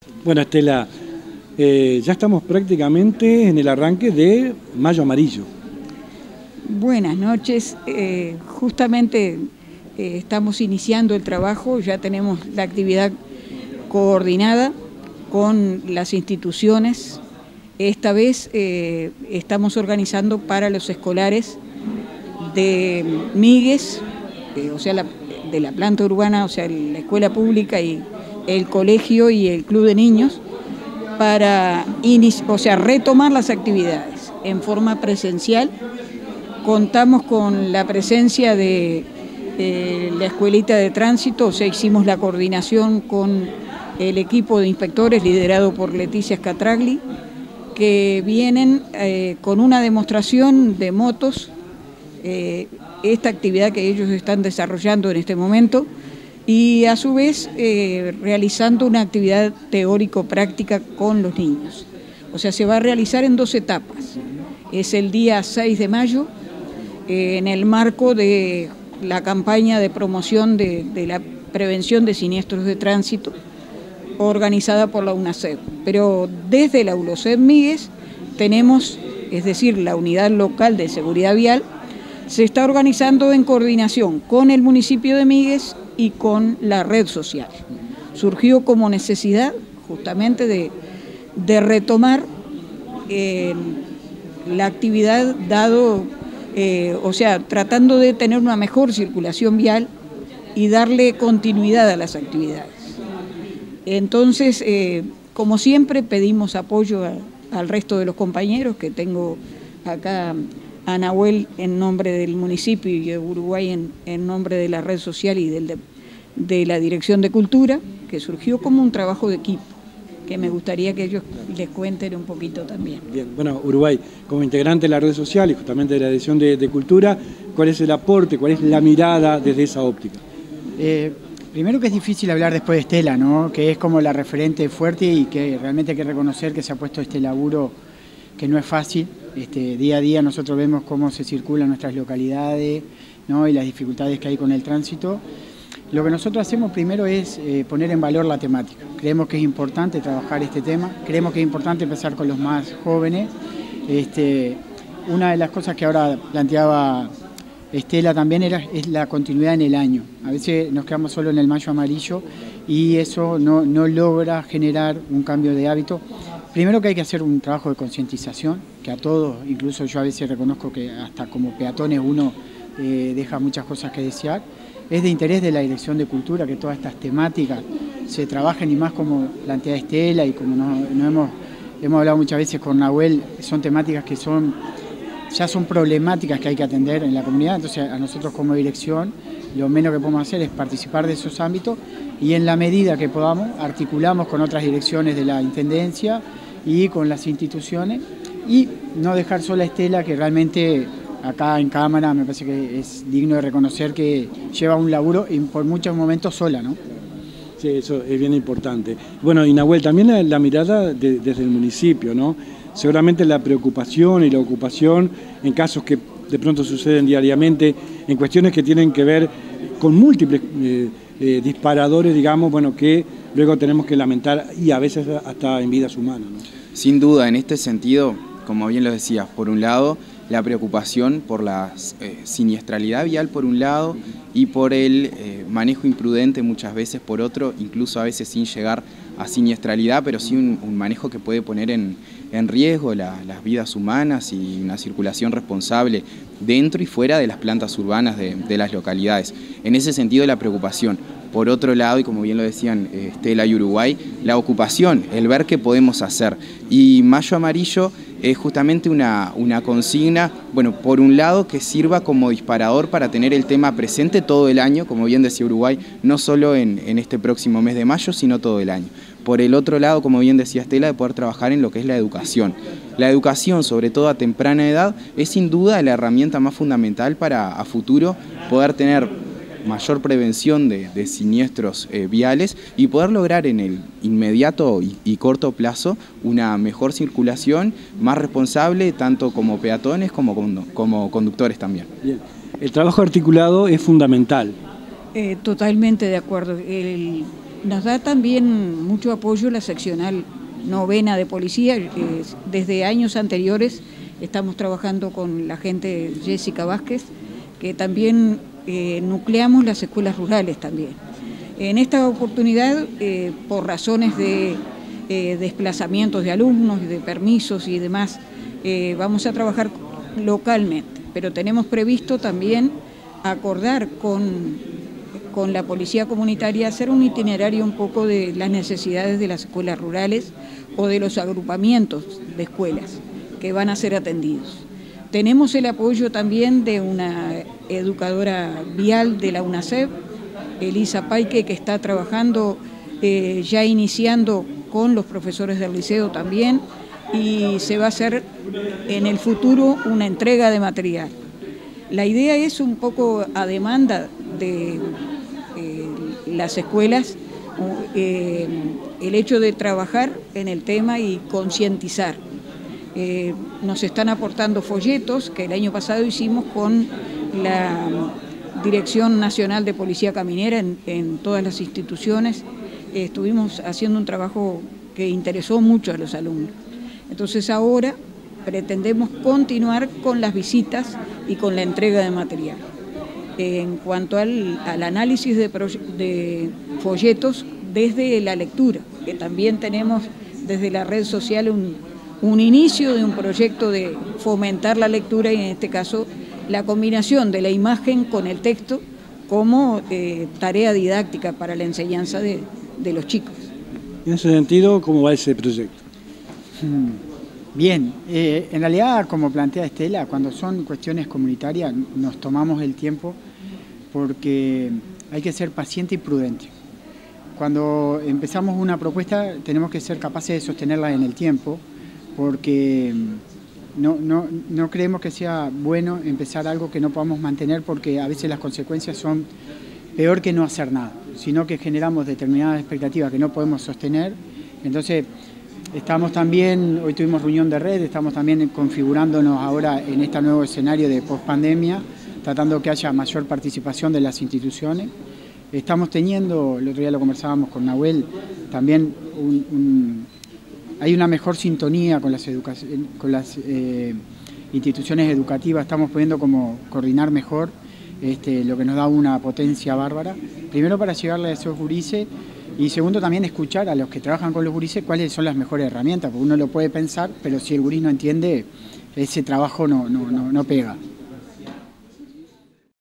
Bueno, Estela, ya estamos prácticamente en el arranque de Mayo Amarillo. Buenas noches. Justamente estamos iniciando el trabajo, ya tenemos la actividad coordinada con las instituciones. Esta vez estamos organizando para los escolares de Migues, o sea, de la planta urbana, o sea, la escuela pública y el colegio y el club de niños, para retomar las actividades en forma presencial. Contamos con la presencia de la escuelita de tránsito, o sea, hicimos la coordinación con el equipo de inspectores liderado por Leticia Scatragli, que vienen con una demostración de motos, esta actividad que ellos están desarrollando en este momento, y a su vez realizando una actividad teórico-práctica con los niños. O sea, se va a realizar en 2 etapas. Es el día 6 de mayo, en el marco de la campaña de promoción de la prevención de siniestros de tránsito, organizada por la UNACEF. Pero desde la ULOCEF Migues tenemos, es decir, la Unidad Local de Seguridad Vial, se está organizando en coordinación con el municipio de Migues y con la red social. Surgió como necesidad justamente de retomar la actividad tratando de tener una mejor circulación vial y darle continuidad a las actividades. Entonces, como siempre, pedimos apoyo al resto de los compañeros, que tengo acá a Nahuel en nombre del municipio y a Uruguay en nombre de la red social y de la Dirección de Cultura, que surgió como un trabajo de equipo, que me gustaría que ellos les cuenten un poquito también. Bien, bueno, Uruguay, como integrante de la red social y justamente de la Dirección de Cultura, ¿cuál es el aporte, cuál es la mirada desde esa óptica? Primero que es difícil hablar después de Estela, ¿no? Que es como la referente fuerte y que realmente hay que reconocer que se ha puesto este laburo que no es fácil. Día a día nosotros vemos cómo se circulan nuestras localidades, ¿no? Y las dificultades que hay con el tránsito. Lo que nosotros hacemos primero es poner en valor la temática. Creemos que es importante trabajar este tema, creemos que es importante empezar con los más jóvenes. Una de las cosas que ahora planteaba Estela también es la continuidad en el año. A veces nos quedamos solo en el Mayo Amarillo y eso no logra generar un cambio de hábito. Primero que hay que hacer un trabajo de concientización, que a todos, incluso yo a veces reconozco que hasta como peatones uno deja muchas cosas que desear. Es de interés de la Dirección de Cultura que todas estas temáticas se trabajen, y más como plantea Estela y como hemos hablado muchas veces con Nahuel, son temáticas que ya son problemáticas que hay que atender en la comunidad. Entonces a nosotros como dirección lo menos que podemos hacer es participar de esos ámbitos y en la medida que podamos articulamos con otras direcciones de la Intendencia y con las instituciones, y no dejar sola a Estela, que realmente acá en cámara me parece que es digno de reconocer que lleva un laburo y por muchos momentos sola, ¿no? Sí, eso es bien importante. Bueno, y Nahuel, también la mirada desde el municipio, ¿no? Seguramente la preocupación y la ocupación en casos que de pronto suceden diariamente, en cuestiones que tienen que ver con múltiples disparadores, digamos, bueno, que luego tenemos que lamentar y a veces hasta en vidas humanas, ¿no? Sin duda, en este sentido, como bien lo decías, por un lado, la preocupación por la siniestralidad vial por un lado y por el manejo imprudente muchas veces por otro, incluso a veces sin llegar a siniestralidad, pero sí un manejo que puede poner en riesgo las vidas humanas y una circulación responsable dentro y fuera de las plantas urbanas de las localidades. En ese sentido, la preocupación. Por otro lado, y como bien lo decían Estela y Uruguay, la ocupación, el ver qué podemos hacer. Y Mayo Amarillo es justamente una consigna, bueno, por un lado que sirva como disparador para tener el tema presente todo el año, como bien decía Uruguay, no solo en este próximo mes de mayo, sino todo el año. Por el otro lado, como bien decía Estela, de poder trabajar en lo que es la educación. La educación, sobre todo a temprana edad, es sin duda la herramienta más fundamental para a futuro poder tener mayor prevención de siniestros viales y poder lograr en el inmediato y corto plazo una mejor circulación, más responsable tanto como peatones como conductores también. Bien. El trabajo articulado es fundamental. Totalmente de acuerdo. Nos da también mucho apoyo la seccional 9ª de policía. Desde años anteriores estamos trabajando con la agente Jessica Vázquez, que también nucleamos las escuelas rurales también. En esta oportunidad, por razones de desplazamientos de alumnos, de permisos y demás, vamos a trabajar localmente, pero tenemos previsto también acordar con la policía comunitaria, hacer un itinerario un poco de las necesidades de las escuelas rurales o de los agrupamientos de escuelas que van a ser atendidos. Tenemos el apoyo también de una educadora vial de la UNACEF, Elisa Paique, que está trabajando, ya iniciando con los profesores del liceo también, y se va a hacer en el futuro una entrega de material. La idea es un poco a demanda de las escuelas, el hecho de trabajar en el tema y concientizar. Nos están aportando folletos que el año pasado hicimos con la Dirección Nacional de Policía Caminera en todas las instituciones. Estuvimos haciendo un trabajo que interesó mucho a los alumnos. Entonces ahora pretendemos continuar con las visitas y con la entrega de material. En cuanto al análisis de folletos desde la lectura, que también tenemos desde la red social un inicio de un proyecto de fomentar la lectura y en este caso la combinación de la imagen con el texto como tarea didáctica para la enseñanza de los chicos. En ese sentido, ¿cómo va ese proyecto? Bien, en realidad, como plantea Estela, cuando son cuestiones comunitarias nos tomamos el tiempo porque hay que ser paciente y prudente. Cuando empezamos una propuesta tenemos que ser capaces de sostenerla en el tiempo porque no creemos que sea bueno empezar algo que no podamos mantener porque a veces las consecuencias son peor que no hacer nada, sino que generamos determinadas expectativas que no podemos sostener. Entonces, estamos también, hoy tuvimos reunión de red, estamos también configurándonos ahora en este nuevo escenario de pospandemia, tratando que haya mayor participación de las instituciones. Estamos teniendo, el otro día lo conversábamos con Nahuel, también hay una mejor sintonía con las instituciones educativas, estamos pudiendo como coordinar mejor, lo que nos da una potencia bárbara. Primero para llegarle a esos gurises y segundo también escuchar a los que trabajan con los gurises cuáles son las mejores herramientas, porque uno lo puede pensar, pero si el guris no entiende, ese trabajo no pega.